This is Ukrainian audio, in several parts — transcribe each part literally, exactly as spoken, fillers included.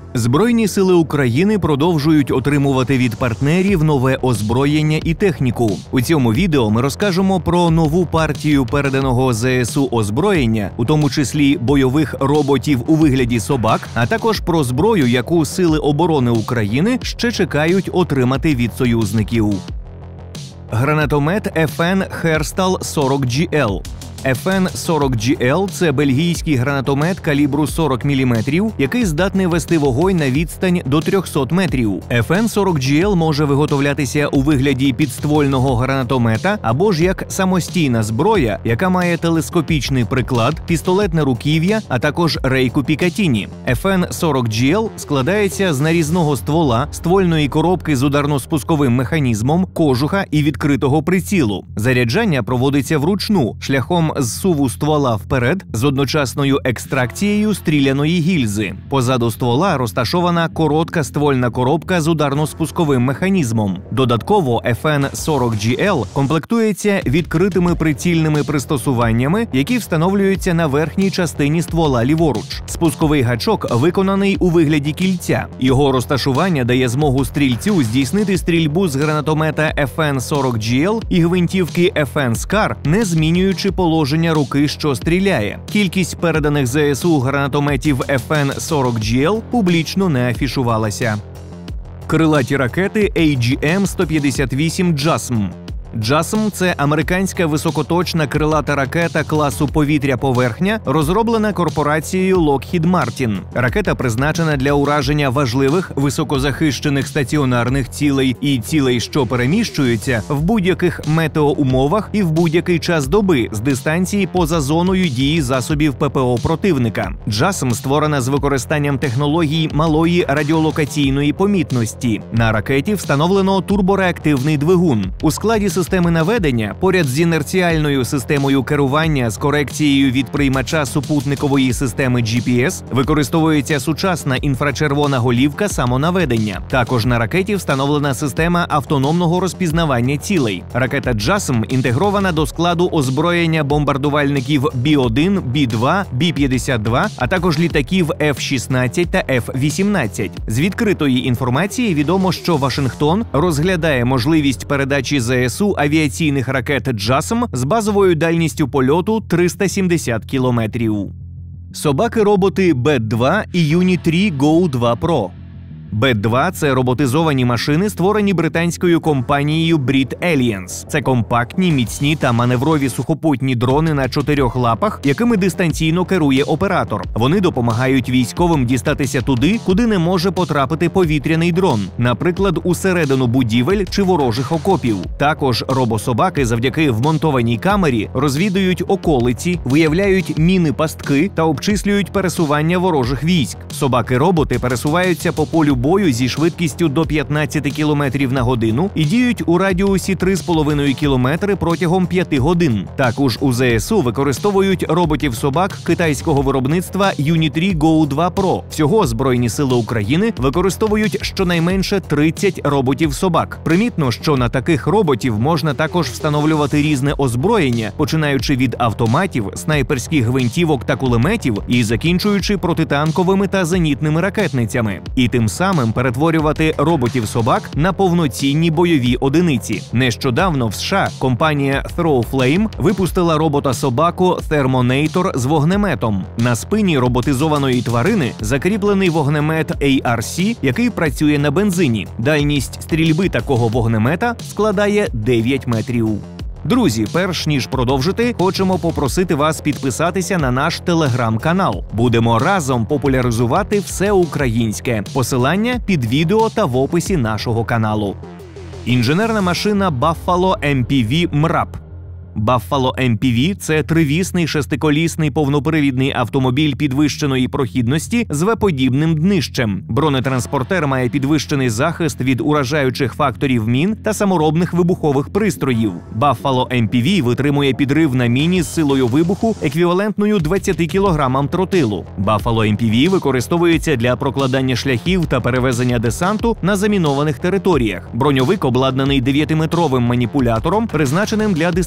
Збройні сили України продовжують отримувати від партнерів нове озброєння і техніку. У цьому відео ми розкажемо про нову партію переданого ЗСУ озброєння, у тому числі бойових роботів у вигляді собак, а також про зброю, яку Сили оборони України ще чекають отримати від союзників. Гранатомет еф ен Herstal сорок джі ел. еф ен сорок джі ел – це бельгійський гранатомет калібру сорок міліметрів, який здатний вести вогонь на відстань до трьохсот метрів. еф ен сорок джі ел може виготовлятися у вигляді підствольного гранатомета або ж як самостійна зброя, яка має телескопічний приклад, пістолетне руків'я, а також рейку Пікатіні. еф ен сорок джі ел складається з нарізного ствола, ствольної коробки з ударно-спусковим механізмом, кожуха і відкритого прицілу. Заряджання проводиться вручну, шляхом зсуву ствола вперед з одночасною екстракцією стріляної гільзи. Позаду ствола розташована коротка ствольна коробка з ударно-спусковим механізмом. Додатково еф ен сорок джі ел комплектується відкритими прицільними пристосуваннями, які встановлюються на верхній частині ствола ліворуч. Спусковий гачок виконаний у вигляді кільця. Його розташування дає змогу стрільцю здійснити стрільбу з гранатомета еф ен сорок джі ел і гвинтівки еф ен Скар, не змінюючи положення руки, що стріляє. Кількість переданих ЗСУ гранатометів еф ен сорок джі ел публічно не афішувалася. Крилаті ракети ей джі ем сто п'ятдесят вісім джасм. джасм – це американська високоточна крилата ракета класу повітря-поверхня, розроблена корпорацією Lockheed Martin. Ракета призначена для ураження важливих високозахищених стаціонарних цілей і цілей, що переміщуються в будь-яких метеоумовах і в будь-який час доби з дистанції поза зоною дії засобів ППО противника. джасм створена з використанням технологій малої радіолокаційної помітності. На ракеті встановлено турбореактивний двигун. У складі системи наведення, поряд з інерціальною системою керування з корекцією від приймача супутникової системи джі пі ес, використовується сучасна інфрачервона голівка самонаведення. Також на ракеті встановлена система автономного розпізнавання цілей. Ракета джасм інтегрована до складу озброєння бомбардувальників бі один, бі два, бі п'ятдесят два, а також літаків еф шістнадцять та еф вісімнадцять. З відкритої інформації відомо, що Вашингтон розглядає можливість передачі ЗСУ авіаційних ракет джасм з базовою дальністю польоту триста сімдесят кілометрів. Собаки-роботи бет два і Юні три Гоу два Про. бет два – це роботизовані машини, створені британською компанією Brit Aliens. Це компактні, міцні та маневрові сухопутні дрони на чотирьох лапах, якими дистанційно керує оператор. Вони допомагають військовим дістатися туди, куди не може потрапити повітряний дрон, наприклад, усередину будівель чи ворожих окопів. Також робособаки завдяки вмонтованій камері розвідують околиці, виявляють міни-пастки та обчислюють пересування ворожих військ. Собаки-роботи пересуваються по полю бою зі швидкістю до п'ятнадцяти кілометрів на годину і діють у радіусі три з половиною кілометри протягом п'яти годин. Також у ЗСУ використовують роботів-собак китайського виробництва Юні три Гоу два Про. Всього Збройні сили України використовують щонайменше тридцять роботів-собак. Примітно, що на таких роботів можна також встановлювати різне озброєння, починаючи від автоматів, снайперських гвинтівок та кулеметів і закінчуючи протитанковими та зенітними ракетницями. І тим самим перетворювати роботів-собак на повноцінні бойові одиниці. Нещодавно в США компанія Throwflame випустила робота-собаку Thermonator з вогнеметом. На спині роботизованої тварини закріплений вогнемет ей ар сі, який працює на бензині. Дальність стрільби такого вогнемета складає дев'ять метрів. Друзі, перш ніж продовжити, хочемо попросити вас підписатися на наш телеграм-канал. Будемо разом популяризувати все українське. Посилання під відео та в описі нашого каналу. Інженерна машина Buffalo ем пі ві МРАП. Buffalo ем пі ві – це тривісний шестиколісний повнопривідний автомобіль підвищеної прохідності з ве-подібним днищем. Бронетранспортер має підвищений захист від уражаючих факторів мін та саморобних вибухових пристроїв. Buffalo ем пі ві витримує підрив на міні з силою вибуху, еквівалентною двадцяти кілограмам тротилу. Buffalo ем пі ві використовується для прокладання шляхів та перевезення десанту на замінованих територіях. Броньовик обладнаний дев'ятиметровим маніпулятором, призначеним для дистанційного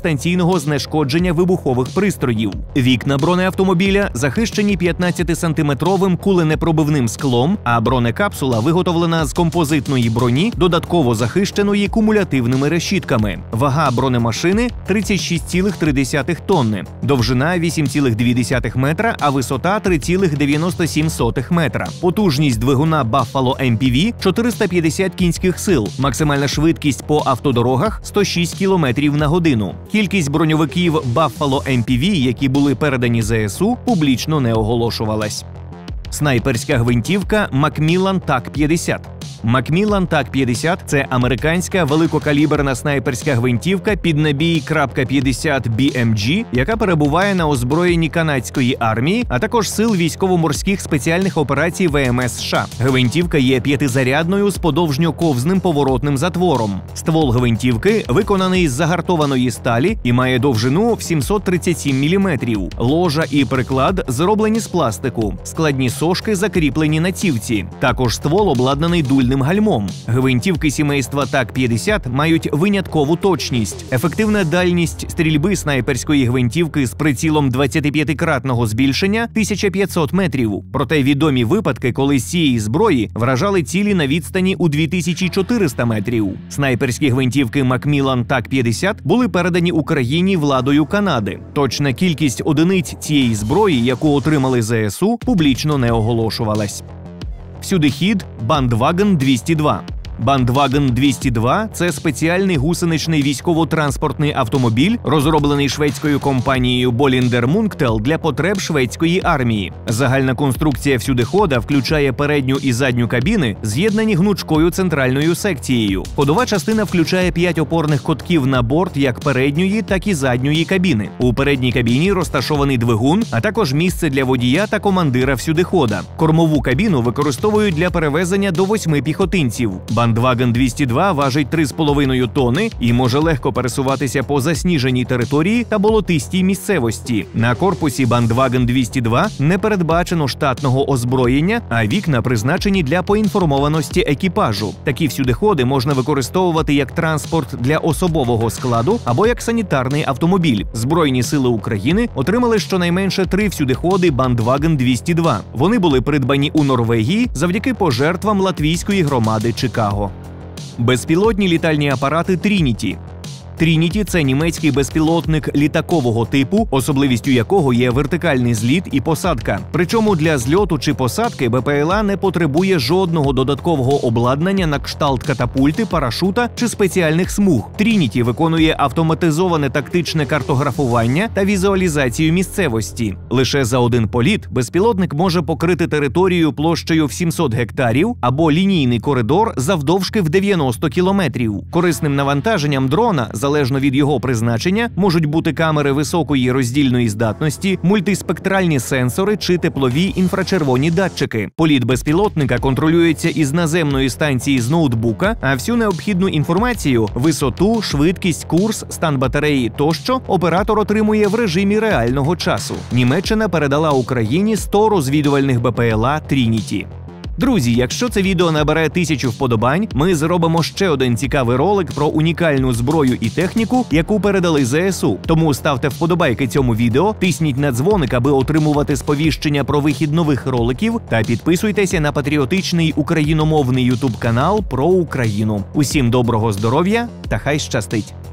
потенційного знешкодження вибухових пристроїв. Вікна бронеавтомобіля захищені п'ятнадцятисантиметровим куленепробивним склом, а бронекапсула виготовлена з композитної броні, додатково захищеної кумулятивними решітками. Вага бронемашини – тридцять шість цілих три десятих тонни, довжина – вісім цілих дві десятих метра, а висота – три цілих дев'яносто сім сотих метра. Потужність двигуна Buffalo ем пі ві – чотириста п'ятдесят кінських сил, максимальна швидкість по автодорогах – сто шість кілометрів на годину. Кількість броньовиків Buffalo ем пі ві, які були передані зе ес у, публічно не оголошувалась. Снайперська гвинтівка Macmillan так п'ятдесят. Macmillan так п'ятдесят – це американська великокаліберна снайперська гвинтівка під набій п'ятдесят бі ем джі, яка перебуває на озброєнні канадської армії, а також сил військово-морських спеціальних операцій ве ем ес США. Гвинтівка є п'ятизарядною з подовжньо-ковзним поворотним затвором. Ствол гвинтівки виконаний з загартованої сталі і має довжину в сімсот тридцять сім міліметрів. Ложа і приклад зроблені з пластику. Складні сошки закріплені на цівці. Також ствол обладнаний дульним гальмом. Гвинтівки сімейства так п'ятдесят мають виняткову точність. Ефективна дальність стрільби снайперської гвинтівки з прицілом двадцятип'ятикратного збільшення – тисяча п'ятсот метрів. Проте відомі випадки, коли з цієї зброї вражали цілі на відстані у дві тисячі чотириста метрів. Снайперські гвинтівки Macmillan так п'ятдесят були передані Україні владою Канади. Точна кількість одиниць цієї зброї, яку отримали зе ес у, публічно не оголошувалась. Всюдихід Bandwagon двісті два. Bandwagon двісті два – це спеціальний гусеничний військово-транспортний автомобіль, розроблений шведською компанією Bollinger Munktel для потреб шведської армії. Загальна конструкція всюдихода включає передню і задню кабіни, з'єднані гнучкою центральною секцією. Ходова частина включає п'ять опорних котків на борт як передньої, так і задньої кабіни. У передній кабіні розташований двигун, а також місце для водія та командира всюдихода. Кормову кабіну використовують для перевезення до восьми піхотинців. Bandwagon двісті два важить три з половиною тонни і може легко пересуватися по засніженій території та болотистій місцевості. На корпусі Bandwagon двісті два не передбачено штатного озброєння, а вікна призначені для поінформованості екіпажу. Такі всюдиходи можна використовувати як транспорт для особового складу або як санітарний автомобіль. Збройні сили України отримали щонайменше три всюдиходи Bandwagon двісті два. Вони були придбані у Норвегії завдяки пожертвам латвійської громади Чикаго. Безпілотні літальні апарати Trinity. Trinity – це німецький безпілотник літакового типу, особливістю якого є вертикальний зліт і посадка. Причому для зльоту чи посадки бе пе ел а не потребує жодного додаткового обладнання на кшталт катапульти, парашута чи спеціальних смуг. Trinity виконує автоматизоване тактичне картографування та візуалізацію місцевості. Лише за один політ безпілотник може покрити територію площею в сімсот гектарів або лінійний коридор завдовжки в дев'яносто кілометрів. Корисним навантаженням дрона – залежно від його призначення, можуть бути камери високої роздільної здатності, мультиспектральні сенсори чи теплові інфрачервоні датчики. Політ безпілотника контролюється із наземної станції з ноутбука, а всю необхідну інформацію – висоту, швидкість, курс, стан батареї тощо – оператор отримує в режимі реального часу. Німеччина передала Україні сто розвідувальних бе пе ел а Trinity. Друзі, якщо це відео набере тисячу вподобань, ми зробимо ще один цікавий ролик про унікальну зброю і техніку, яку передали зе ес у. Тому ставте вподобайки цьому відео, тисніть на дзвоник, аби отримувати сповіщення про вихід нових роликів, та підписуйтеся на патріотичний україномовний ютуб канал про Україну. Усім доброго здоров'я та хай щастить!